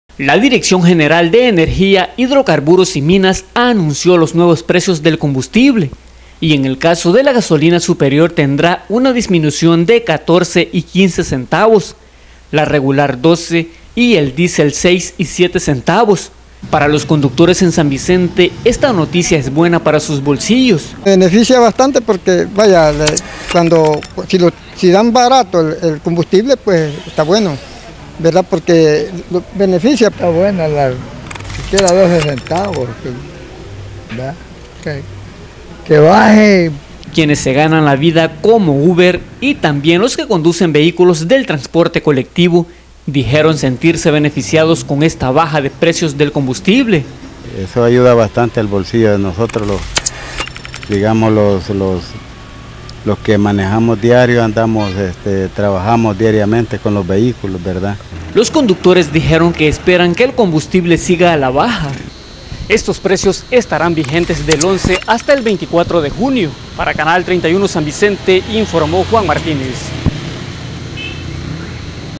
La Dirección General de Energía, Hidrocarburos y Minas anunció los nuevos precios del combustible y en el caso de la gasolina superior tendrá una disminución de 14 y 15 centavos, la regular 12 y el diésel 6 y 7 centavos. Para los conductores en San Vicente, esta noticia es buena para sus bolsillos. Beneficia bastante porque, vaya, si dan barato el combustible, pues está bueno, ¿verdad? Porque lo beneficia. Está buena siquiera 12 centavos, ¿verdad? Que baje. Quienes se ganan la vida como Uber y también los que conducen vehículos del transporte colectivo dijeron sentirse beneficiados con esta baja de precios del combustible. Eso ayuda bastante al bolsillo de nosotros, los que manejamos diario, trabajamos diariamente con los vehículos, ¿verdad? Los conductores dijeron que esperan que el combustible siga a la baja. Estos precios estarán vigentes del 11 hasta el 24 de junio. Para Canal 31 San Vicente, informó Juan Martínez.